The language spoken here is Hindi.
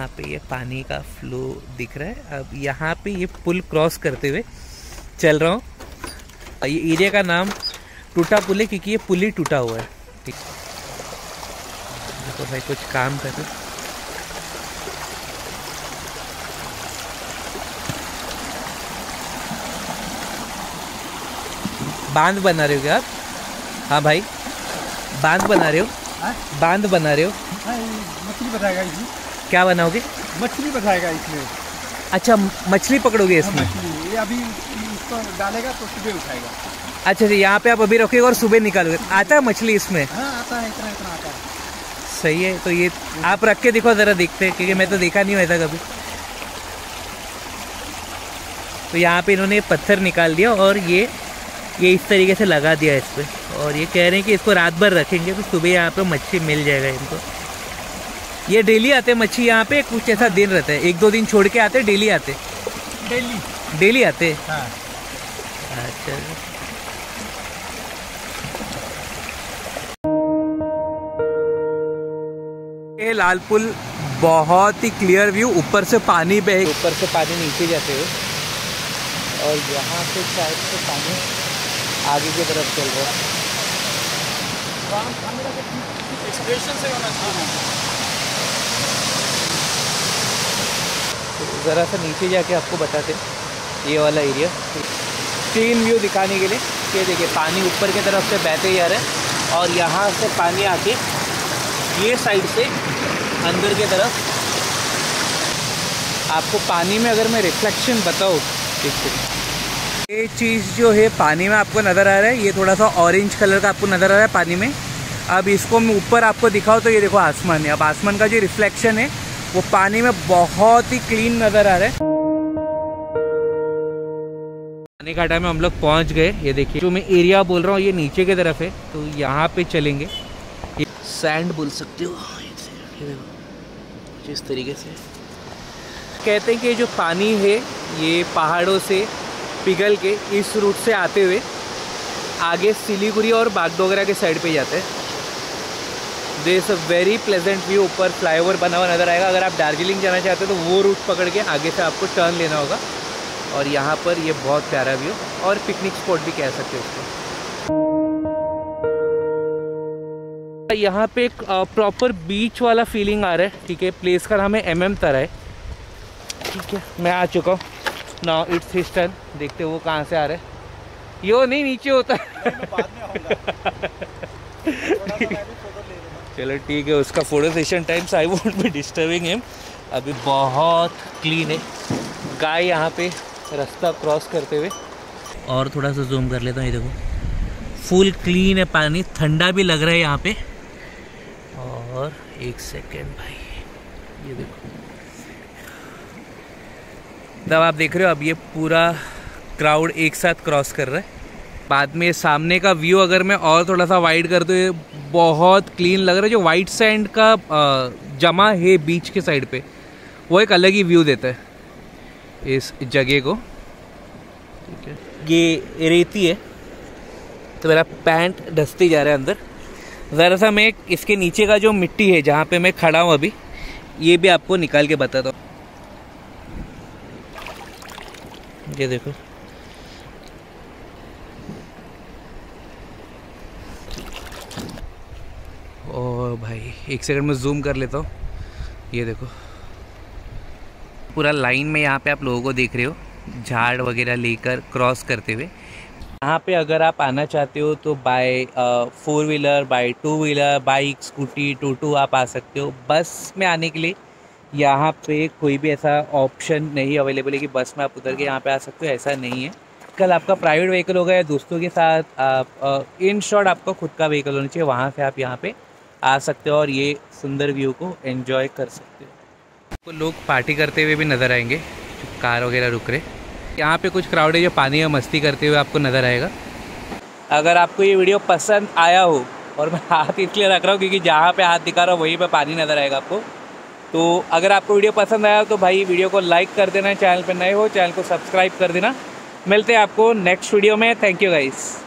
यहाँ पे ये पानी का फ्लो दिख रहा है। अब यहाँ पे ये पुल क्रॉस करते हुए चल रहा हूँ। ये एरिया का नाम टूटा पुल है क्योंकि ये पुल ही टूटा हुआ है। ठीक, तो भाई कुछ काम कर रहे। बांध बना रहे हो क्या आप? हाँ भाई, बांध बना रहे हो? बांध बना रहे हो? मछली बताएगा इसमें। क्या बनाओगे? मछली बताएगा इसमें। अच्छा, मछली पकड़ोगे इसमें? मछली ये अभी इसको डालेगा तो सुबह उठाएगा। अच्छा, यहाँ पे आप अभी रखोगे और सुबह निकालोगे। आता है मछली इसमें? हाँ आता है, इतना इतना आता है। सही है। तो ये आप रख के देखो जरा, देखते हैं, क्योंकि मैं तो देखा नहीं वैसा कभी। तो यहाँ पे इन्होंने पत्थर निकाल दिया और ये इस तरीके से लगा दिया इस पे, और ये कह रहे हैं कि इसको रात भर रखेंगे तो सुबह यहाँ पे मच्छी मिल जाएगा इनको। ये डेली आते हैं मच्छी यहाँ पे? कुछ ऐसा दिन रहता है, 1-2 दिन छोड़ के आते? डेली आते? डेली आते? हाँ। अच्छा, ये लाल पुल बहुत ही क्लियर व्यू, ऊपर से पानी बहे, ऊपर से पानी नीचे जाते हुए, और यहाँ पे साइड से पानी आगे की तरफ चल रहा है। ज़रा सा नीचे जाके आपको बताते ये वाला एरिया, क्लीन व्यू दिखाने के लिए। ये देखिए पानी ऊपर की तरफ से बहते ही आ रहा है, और यहाँ से पानी आके ये साइड से अंदर की तरफ आपको पानी में अगर मैं रिफ्लेक्शन बताऊँ, ये चीज़ जो है पानी में आपको नज़र आ रहा है, ये थोड़ा सा ऑरेंज कलर का आपको नज़र आ रहा है पानी में। अब इसको मैं ऊपर आपको दिखाऊँ तो ये देखो आसमान है। अब आसमान का जो रिफ्लेक्शन है वो पानी में बहुत ही क्लीन नज़र आ रहा है। पानी घाटा में हम लोग पहुँच गए। ये देखिए जो मैं एरिया बोल रहा हूँ ये नीचे की तरफ है, तो यहाँ पे चलेंगे। ये सैंड बोल सकते हो, ये देखो इस तरीके से। कहते हैं कि जो पानी है ये पहाड़ों से पिघल के इस रूट से आते हुए आगे सिलीगुड़ी और बागडोगरा के साइड पे जाते हैं। There is a very pleasant view. ऊपर फ्लाईओवर बना हुआ नज़र आएगा। अगर आप दार्जिलिंग जाना चाहते हो तो वो रूट पकड़ के आगे से आपको टर्न लेना होगा, और यहाँ पर ये बहुत प्यारा व्यू और पिकनिक स्पॉट भी कह सकते हो इसको। यहाँ पे एक प्रॉपर बीच वाला फीलिंग आ रहा है। ठीक है, प्लेस का नाम है MM तराई है। ठीक है, मैं आ चुका हूँ। Now it's his turn. देखते वो कहाँ से आ रहे हैं। यो नहीं नीचे होता चलो ठीक है, उसका photo session times I won't be disturbing him. अभी बहुत क्लीन है। गाय यहाँ पे रास्ता क्रॉस करते हुए, और थोड़ा सा जूम कर लेता हूँ। ये देखो फुल क्लीन है पानी, ठंडा भी लग रहा है यहाँ पे। और एक सेकेंड भाई, ये देखो तब आप देख रहे हो, अब ये पूरा क्राउड एक साथ क्रॉस कर रहा है। बाद में सामने का व्यू अगर मैं और थोड़ा सा वाइड कर दूँ, बहुत क्लीन लग रहा है। जो वाइट सैंड का जमा है बीच के साइड पे, वो एक अलग ही व्यू देता है इस जगह को। ठीक है, ये रेती है तो मेरा पैंट धंसते जा रहा है अंदर। ज़रा सा मैं इसके नीचे का जो मिट्टी है जहाँ पे मैं खड़ा हूँ अभी, ये भी आपको निकाल के बताता हूँ। ये देखो ओ भाई, एक सेकंड में जूम कर लेता हूँ। ये देखो पूरा लाइन में यहाँ पे आप लोगों को देख रहे हो, झाड़ वगैरह लेकर क्रॉस करते हुए। यहाँ पे अगर आप आना चाहते हो तो by 4 wheeler, by 2 wheeler, bike, scooty, toto आप आ सकते हो। बस में आने के लिए यहाँ पे कोई भी ऐसा ऑप्शन नहीं अवेलेबल है कि बस में आप उतर के यहाँ पे आ सकते हो, ऐसा नहीं है। कल आपका प्राइवेट व्हीकल होगा या दोस्तों के साथ आप इन शॉर्ट आपका खुद का व्हीकल होना चाहिए, वहाँ से आप यहाँ पे आ सकते हो और ये सुंदर व्यू को एंजॉय कर सकते हो। आपको लोग पार्टी करते हुए भी नज़र आएंगे, कार वगैरह रुक रहे। यहाँ पे कुछ क्राउड है जो पानी में मस्ती करते हुए आपको नज़र आएगा। अगर आपको ये वीडियो पसंद आया हो, और मैं हाथ इसलिए रख रहा हूँ क्योंकि जहाँ पे हाथ दिखा रहा हूँ वहीं पे पानी नज़र आएगा आपको, तो अगर आपको वीडियो पसंद आया तो भाई वीडियो को लाइक कर देना, चैनल पर नए हो चैनल को सब्सक्राइब कर देना। मिलते हैं आपको नेक्स्ट वीडियो में। Thank you guys.